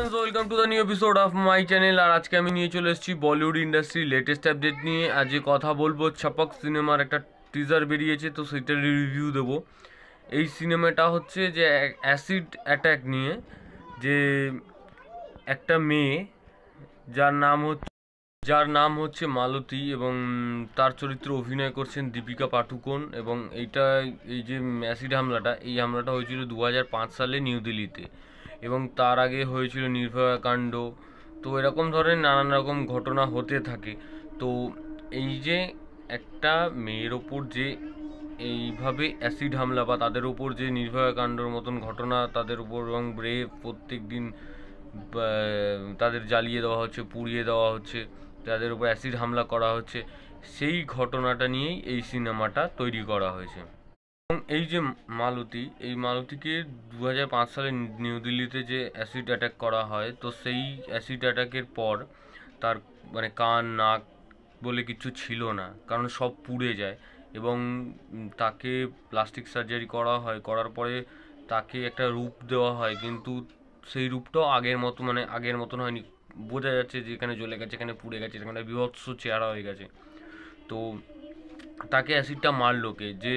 Friends, welcome to the new episode of my channel. और आज के আমি নিয়ে চলে এসেছি বলিউড ইন্ডাস্ট্রি লেটেস্ট আপডেট নিয়ে। আজ কথা বলবো ছপক সিনেমার একটা টিজার বেরিয়েছে, তো সেটার রিভিউ দেবো। এই সিনেমাটা হচ্ছে যে অ্যাসিড অ্যাটাক নিয়ে, যে একটা মেয়ে যার নাম হচ্ছে মালতী, এবং তার চরিত্রে অভিনয় করছেন দীপিকা পাডুকোন। এবং এই যে অ্যাসিড হামলাটা, এই হামলাটা হয়েছিল 2005 সালে নিউ দিল্লিতে, এবং তার আগে হয়েছিল নির্ভয়া কাণ্ড। তো এরকম ধরনের নানান রকম ঘটনা হতে থাকে। তো এই যে একটা মেয়ের ওপর যে এইভাবে অ্যাসিড হামলা, বা তাদের উপর যে নির্ভয়া কাণ্ডর মতন ঘটনা তাদের উপর, এবং প্রত্যেক দিন তাদের জ্বালিয়ে দেওয়া হচ্ছে, পুড়িয়ে দেওয়া হচ্ছে, তাদের উপর অ্যাসিড হামলা করা হচ্ছে, সেই ঘটনাটা নিয়েই এই সিনেমাটা তৈরি করা হয়েছে। এবং এই যে এই মালতীকে 2005 সালে নিউ দিল্লিতে যে অ্যাসিড অ্যাটাক করা হয়, তো সেই অ্যাসিড অ্যাটাকের পর তার মানে কান নাক বলে কিছু ছিল না, কারণ সব পুড়ে যায়। এবং তাকে প্লাস্টিক সার্জারি করা হয়, করার পরে তাকে একটা রূপ দেওয়া হয়, কিন্তু সেই রূপটাও আগের মতন হয়নি। বোঝা যাচ্ছে যে এখানে জ্বলে গেছে, এখানে পুড়ে গেছে, এখানে বিভৎস চেহারা হয়ে গেছে। তো তাকে অ্যাসিডটা মারলো কে? যে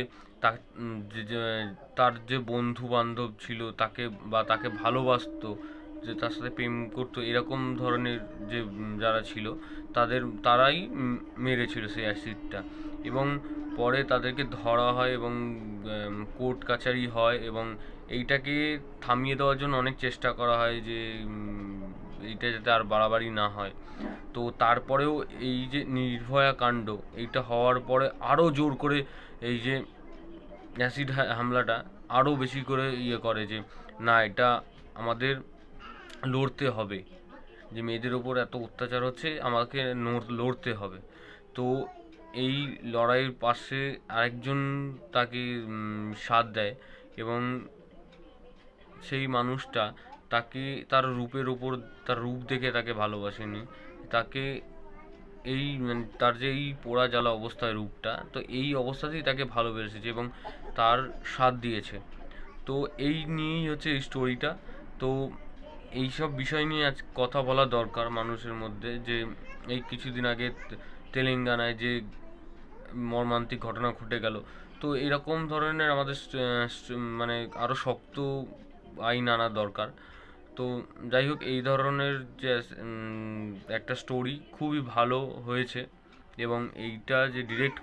তার যে বন্ধু বান্ধব ছিল, তাকে ভালোবাসতো, যে তার সাথে প্রেম করতো, এরকম ধরনের যে যারা ছিল তারাই মেরেছিল সেই অ্যাসিডটা। এবং পরে তাদেরকে ধরা হয়, এবং কোর্ট কাচারি হয়, এবং এইটাকে থামিয়ে দেওয়ার জন্য অনেক চেষ্টা করা হয়, যে এইটা যাতে আর বাড়াবাড়ি না হয়। তো তারপরেও এই যে নির্ভয়া কাণ্ড, এইটা হওয়ার পরে আরও জোর করে এই যে অ্যাসিড হামলাটা আরও বেশি করে করে, যে না, এটা আমাদের লড়তে হবে, যে মেয়েদের ওপর এত অত্যাচার হচ্ছে, আমাকে লড়তে হবে। তো এই লড়াইয়ের পাশে আরেকজন তাকে সাথ দেয়, এবং সেই মানুষটা তাকে তার রূপ দেখে তাকে ভালোবাসেনি, তাকে তার যে এই পোড়া জ্বালা অবস্থায় রূপটা, তো এই অবস্থাতেই তাকে ভালোবেসেছে এবং তার সাথ দিয়েছে। তো এই নিয়েই হচ্ছে এই স্টোরিটা। তো এইসব বিষয় নিয়ে আজ কথা বলা দরকার মানুষের মধ্যে, যে এই কিছুদিন আগে তেলেঙ্গানায় যে মর্মান্তিক ঘটনা ঘটে গেল। তো এরকম ধরনের আমাদের মানে আরও শক্ত আইন আনা দরকার। তো যাই হোক, এই ধরনের যে একটা স্টোরি খুবই ভালো হয়েছে, এবং এইটা যে ডিরেক্ট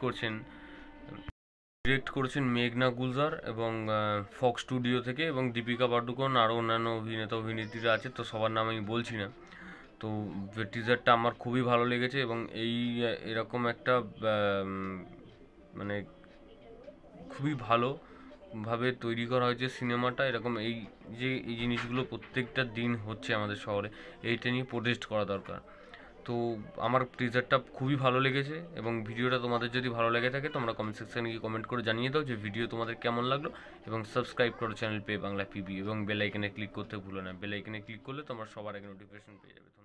করেছেন মেঘনা গুলজার, এবং ফক্স স্টুডিও থেকে, এবং দীপিকা পাডুকোন, আরও অন্যান্য অভিনেত্রীরা আছে, তো সবার নাম আমি বলছি না। তো টিজারটা আমার খুবই ভালো লেগেছে, এবং এরকম একটা মানে খুবই ভালোভাবে তৈরি করা হয়েছে সিনেমাটা। এরকম এই জিনিসগুলো প্রত্যেকটা দিন হচ্ছে আমাদের শহরে, এইটা নিয়ে প্রোটেস্ট করা দরকার। তো আমার টিজারটা খুবই ভালো লেগেছে, এবং ভিডিওটা তোমাদের যদি ভালো লেগে থাকে তোমরা কমেন্ট সেকশানে গিয়ে কমেন্ট করে জানিয়ে দাও যে ভিডিও তোমাদের কেমন লাগলো, এবং সাবস্ক্রাইব করো চ্যানেল পে বাংলা পিবি, এবং বেল আইকনে ক্লিক করতে ভুলো না। বেল আইকনে ক্লিক করলে তোমরা সবার আগে নোটিফিকেশন পেয়ে যাবে।